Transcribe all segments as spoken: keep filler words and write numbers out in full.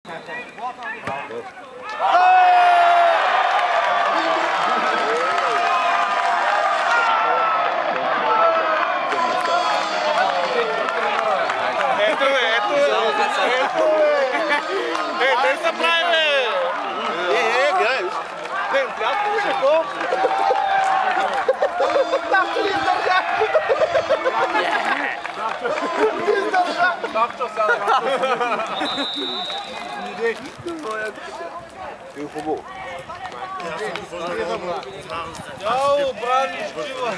Ето е, ето е, ето е. Е, те са прави, бе. Е, е, гледай, виж. Е, пляска ли какво? Тапчо ли издържа? Издържа! Тапчо сяда. Иди. Ти е хубаво. Яо, брани, шкива!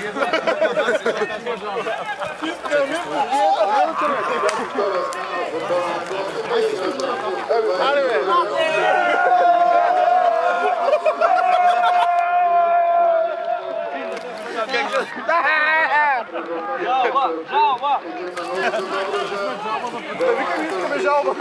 Али, бе! Жалба, жалба! Да викам, искаме жалба!